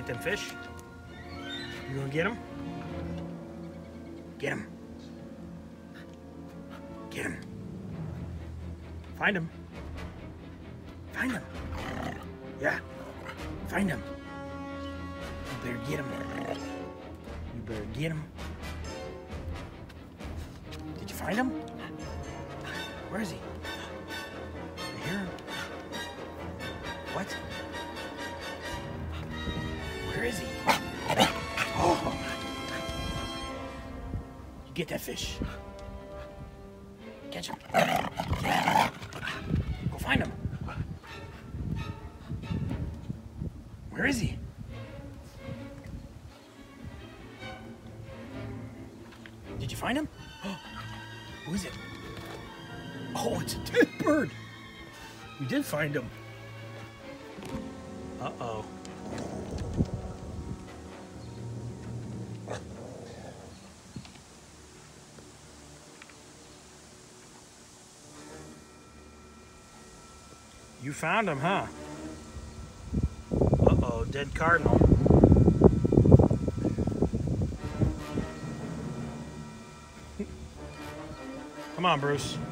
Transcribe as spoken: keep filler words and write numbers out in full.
get them fish? You gonna get them? Get them. Get them. Find them. Find them. Yeah. Find them. You better get them. You better get them. Did you find him? Where is he? I hear him. What? Where is he? Oh. You get that fish. Catch him. Go find him. Where is he? Did you find him? Who is it? Oh, it's a dead bird. You did find him. Uh-oh. You found him, huh? Uh-oh, dead cardinal. Come on, Bruce.